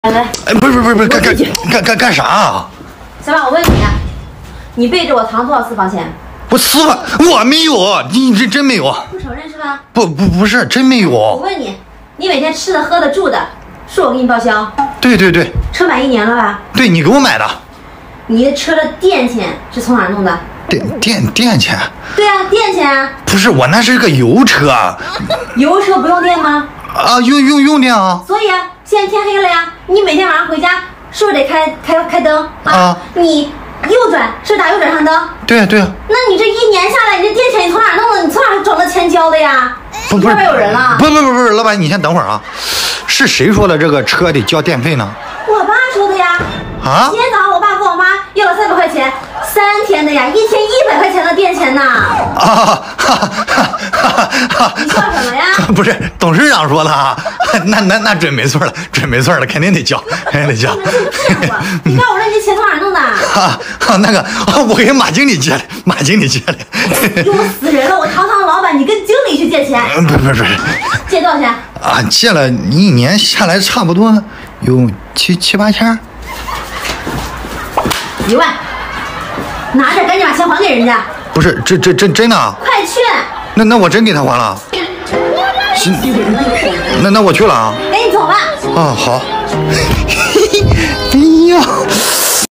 来， 哎，不是，干啥啊？ 小马，我问你，你背着我藏多少私房钱？ 我私房我没有，你这真没有。 不承认是吧？ 不是，真没我有。 问你，你每天吃的、喝的、住的，是我给你报销？ 对， 车买1年了吧？ 对你给我买的。 你的车的电钱是从哪儿弄的？ 电钱？ 对啊，电钱啊。 不是，我那是个油车。 油车不用电吗？ 啊，用电啊。 所以啊，现在天黑了呀，你每天晚上回家是不是得开灯啊？ 你右转是打右转向灯？ 对啊。 那你这1年下来，你这电钱你从哪儿弄的？你从哪儿整的钱交的呀？ 不是， 外边有人了？ 不是，老板，你先等会儿啊。是谁说的这个车得交电费呢？ 我爸说的呀。 啊？ 今天早上我爸跟我妈要了300块钱，3天的呀，1天100块钱的电钱呢。你笑什么呀？ 不是，董事长说的啊。那准没错了，肯定得交。 你告诉我这些钱从哪儿弄的？ 那个，我给马经理借的。 又死人了！我堂堂老板，你跟经理去借钱？ 不是。 借多少钱？ 啊，借了1年下来差不多有七八千。 1万，拿着赶紧把钱还给人家。 不是，这真的啊？ 快去！ 那我真给他还了。那我去了啊。 赶紧走吧。 啊，好。哎呀。